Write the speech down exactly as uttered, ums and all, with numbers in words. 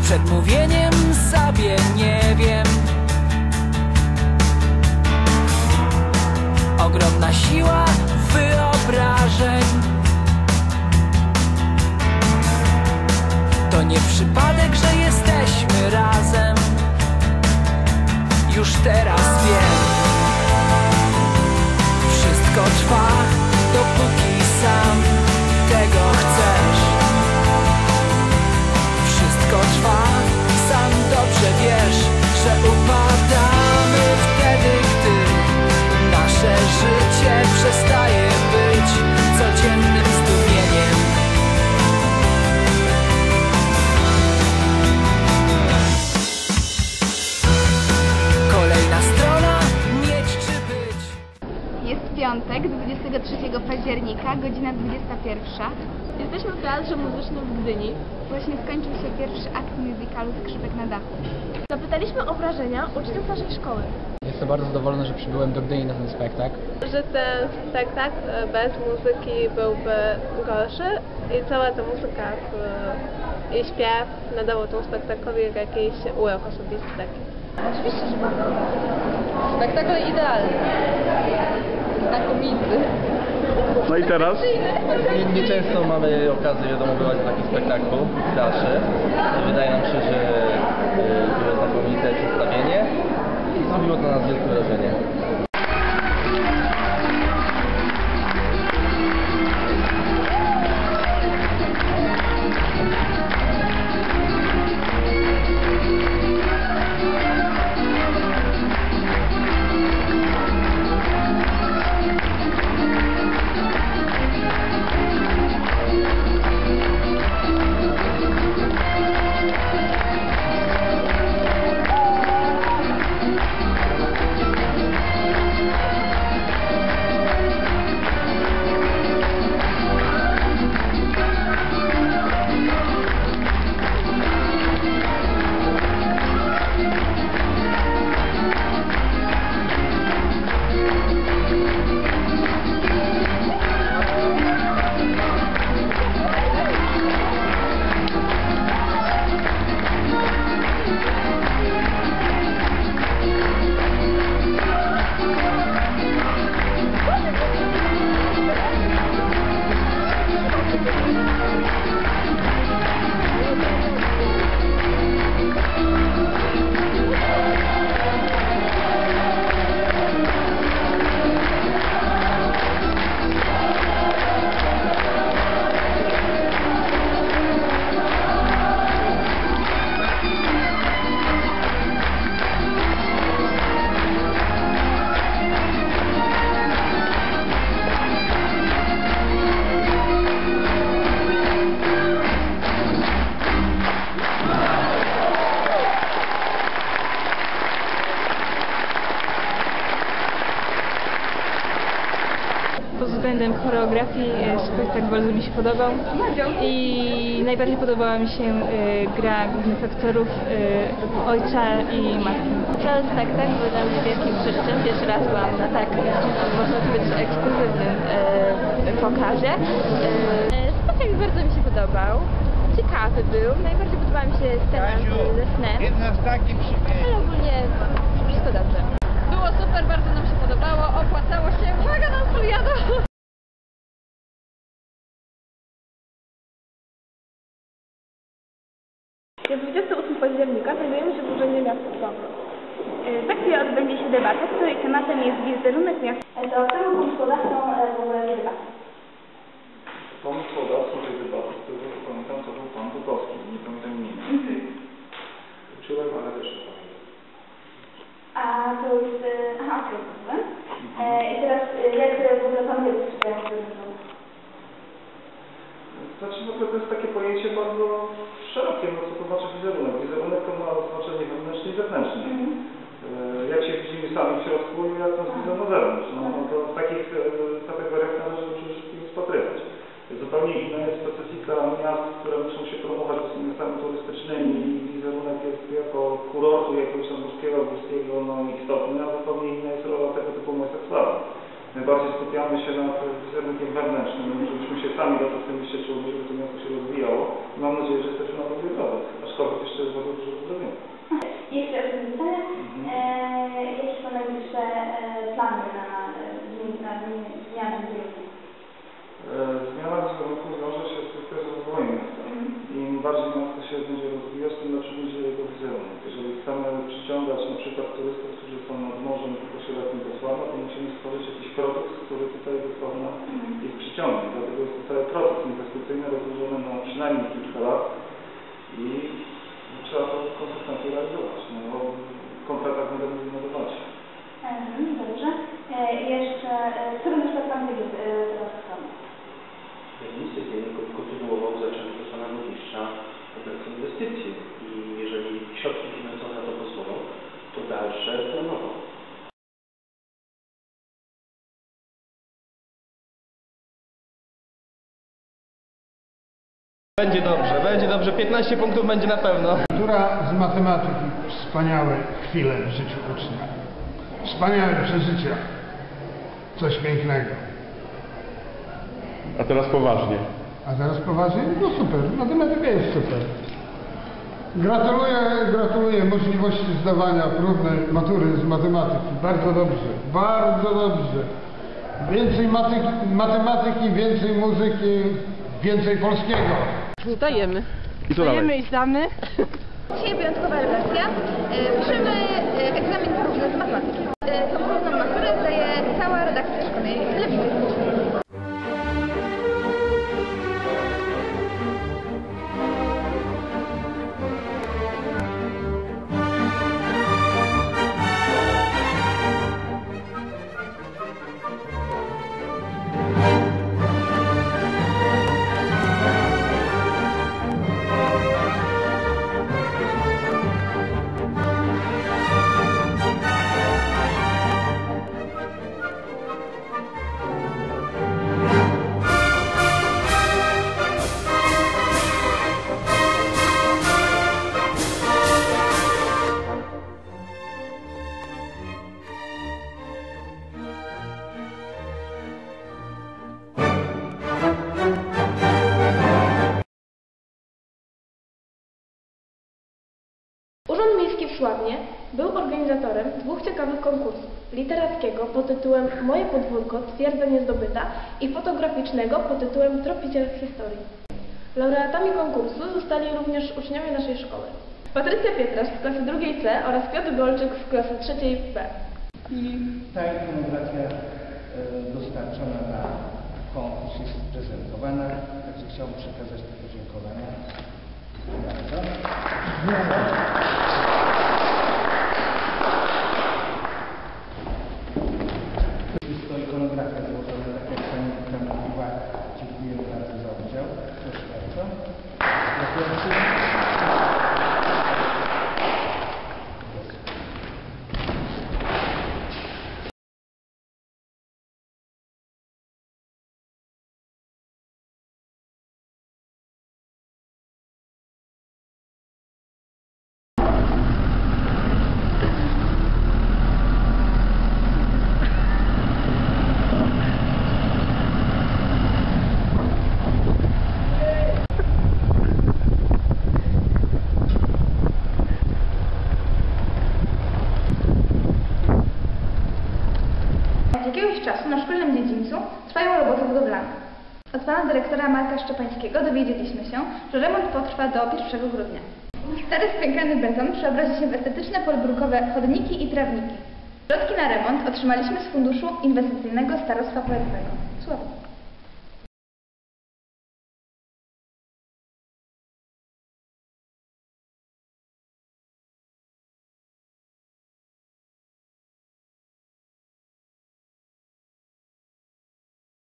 Przed mówieniem sobie nie wiem. Ogromna siła wyobrażeń. To nie przypadek, że jesteśmy razem. Już teraz wiem. Wszystko trwa, dopóki sam tego chcesz. Wszystko trwa i sam dobrze wiesz, że upadamy wtedy, gdy nasze życie przestaje być codziennym zdumieniem. Kolejna strona, mieć czy być. Jest piątek, dwudziestego trzeciego października, godzina dwudziesta pierwsza. Jesteśmy w Teatrze Muzycznym w Gdyni. Właśnie skończył się pierwszy akt musicalu Skrzypek na dachu. Zapytaliśmy o wrażenia uczniów naszej szkoły. Jestem bardzo zadowolony, że przybyłem do Gdyni na ten spektakl. Że ten spektakl bez muzyki byłby gorszy i cała ta muzyka w, i śpiew nadało temu spektaklowi jakiś urok osobisty taki. Oczywiście, że bardzo. Spektakl idealny. Znakomity. No i teraz? Nie, nieczęsto mamy okazję, wiadomo, bywać w takim spektaklu w teatrze. Wydaje nam się, że y, było znakomite przedstawienie i zrobiło to na nas wielkie wrażenie. Pod względem choreografii spektakl bardzo mi się podobał i najbardziej podobała mi się y, gra głównych aktorów, y, ojca i matki. Cały spektakl był dla mnie wielkim przeżyciem. Pierwszy raz byłam na tak, można powiedzieć, ekskluzywnym y, pokazie. Y, spektakl bardzo mi się podobał. Ciekawy był. Najbardziej podobała mi się scena ze snem. Ale ogólnie wszystko dobrze. Było super, bardzo nam się podobało, opłacało się, uwaga, nas tu jadą! Jest dwudziestego ósmego października, znajdujemy się w Urzędzie Miasta Sławy. Za chwilę odbędzie się debata, której tematem jest wizerunek miasta. To czemu pomysłodawcą w ogóle debaty? Pomysłodawcą tej debaty, z tego co pamiętam, to był pan Bukowski, nie pamiętam imienia. Uczyłem, ale też nie pamiętam. A to jest... Aha, okej, okay, e, I teraz jak w ogóle pan wie, co czytają wizerunek? Znaczy w ogóle to jest takie pojęcie bardzo szerokie, no co to znaczy wizerunek. Wizerunek to ma znaczenie wewnętrzne i zewnętrzne. Mm. Jak się widzimy sami w środku i jak nas widzą na zewnątrz. No, no to w takich kategoriach należy przede wszystkim rozpatrywać. Zupełnie inna jest specyfika miast, które muszą się promować, bo są miastami turystycznymi i wizerunek jest jako kurortu jakiegoś tam górskiego, górskiego no, istotny, a zupełnie inna jest rola tego typu miasta Sławy. najbardziej skupiamy się na wizerunkiem wewnętrznym, żebyśmy się sami dobrze w tym mieście czuli, żeby to miasto się rozwijało. I mam nadzieję, że jesteśmy na dobrej drodze, aczkolwiek jeszcze jest bardzo dużo do zrobienia. Jeszcze ostatnie pytanie. E, jakie są najbliższe e, plany na, na, na zmianę wizerunku? Zmiana wizerunku wiąże się stricte z rozwojem miasta. Im bardziej miasto się będzie rozwijać, tym lepszy będzie jego wizerunek. Jeżeli chcemy przyciągać na przykład turystów, którzy są nad morzem i tylko się letnim Wrocławia, to musimy stworzyć jakiś produkt, który tutaj dosłownie ich przyciągnie. Dlatego jest to cały proces inwestycyjny rozłożony na przynajmniej kilka lat i trzeba to konsekwentnie realizować. No, w kompletach będę mówił na debacie. Mhm, dobrze. E, jeszcze, e, co by na przykład Pan wiedział teraz w domu? Nic nie kontynuował zaczęcie pana burmistrza obecnej inwestycji i jeżeli środki finansowe na to pozwolą, to dalsze planował. Będzie dobrze, będzie dobrze, piętnaście punktów będzie na pewno. Która z matematyki wspaniałe chwile w życiu ucznia. Wspaniałe przeżycia. Coś pięknego. A teraz poważnie. A teraz poważnie? No super, matematyka jest super. Gratuluję, gratuluję możliwości zdawania próbnej matury z matematyki. Bardzo dobrze, bardzo dobrze. Więcej matyki, matematyki, więcej muzyki, więcej polskiego. Zdajemy. I co dalej? Zdajemy i zdamy. Dzisiaj wyjątkowa relacja. E, Piszemy e, egzamin porówny z matematyki. E, Tą porówną maturę zdaje cała redakcja szkolnej telewizji. Urząd Miejski w Sławnie był organizatorem dwóch ciekawych konkursów. Literackiego pod tytułem Moje podwórko, twierdzenie zdobyta i fotograficznego pod tytułem Tropiciel historii. Laureatami konkursu zostali również uczniowie naszej szkoły. Patrycja Pietrasz z klasy drugiej C oraz Piotr Golczyk z klasy trzeciej B. I ta ikonografia e, dostarczona na konkurs jest prezentowana, także chciałbym przekazać te podziękowania. Jest to ikonografia złożona, tak jak pani tam mówiła. Dziękuję bardzo za udział. Proszę bardzo. czasu na szkolnym dziedzińcu trwają roboty budowlane. Od pana dyrektora Marka Szczepańskiego dowiedzieliśmy się, że remont potrwa do pierwszego grudnia. Stary spękany beton przeobrazi się w estetyczne podbrukowe chodniki i trawniki. Środki na remont otrzymaliśmy z Funduszu Inwestycyjnego Starostwa Powiatowego. Sława.